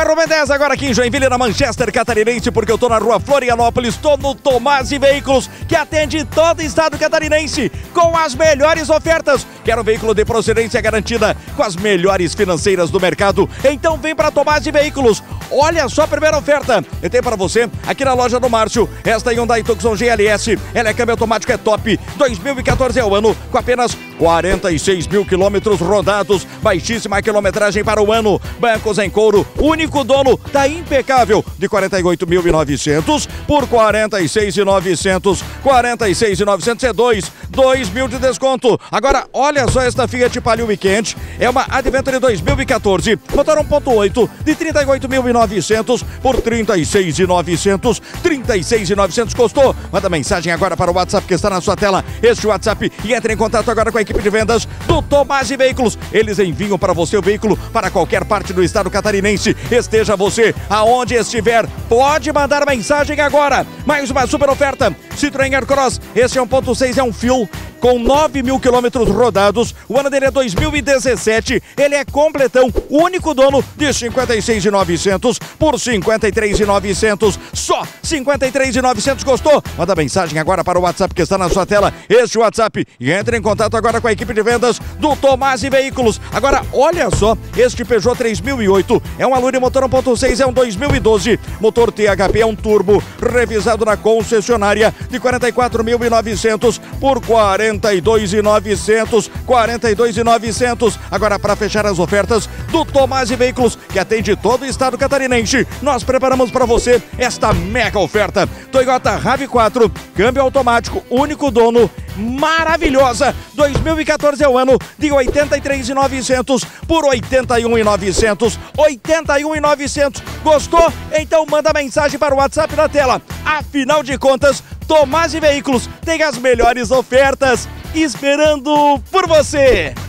Ferro B10 agora aqui em Joinville, na Manchester Catarinense, porque eu tô na rua Florianópolis, tô no Tomasi Veículos, que atende todo o estado catarinense com as melhores ofertas. Quero um veículo de procedência garantida com as melhores financeiras do mercado? Então vem para Tomasi Veículos. Olha só a primeira oferta. Eu tenho para você aqui na loja do Márcio esta Hyundai Tucson GLS. Ela é câmbio automático, é top. 2014 é o ano, com apenas 46 mil quilômetros rodados. Baixíssima quilometragem para o ano. Bancos em couro, único dono, tá impecável. De 48.900 por 46.900. 46.900 é 2 mil de desconto. Agora, olha só esta Fiat Palio Weekend. É uma Adventure 2014. Motor 1.8 de 38.900 por 36.900. 36.900 custou. Manda mensagem agora para o WhatsApp que está na sua tela. Este WhatsApp e entre em contato agora com a equipe de vendas do Tomasi Veículos. Eles enviam para você o veículo para qualquer parte do estado catarinense. Esteja você aonde estiver, pode mandar mensagem agora. Mais uma super oferta. Citroën Aircross, esse é 1.6, é um Fuel com 9 mil quilômetros rodados. O ano dele é 2017. Ele é completão, único dono, de 56.900 por 53.900. Só 53.900 custou. Manda mensagem agora para o WhatsApp que está na sua tela. Este WhatsApp e entre em contato agora com a equipe de vendas do Tomasi Veículos. Agora, olha só, este Peugeot 3008 é um Alune motor 1.6, é um 2012. Motor THP, é um turbo, revisado na concessionária, de 44.900 por 42.900. 42.900. Agora, para fechar as ofertas do Tomasi Veículos, que atende todo o estado catarinense, nós preparamos para você esta mega oferta. Toyota RAV4, câmbio automático, único dono, maravilhosa. 2014 é o ano, de 83.900 por 81.900. 81.900. Gostou? Então manda mensagem para o WhatsApp na tela. Afinal de contas, Tomasi Veículos tem as melhores ofertas esperando por você.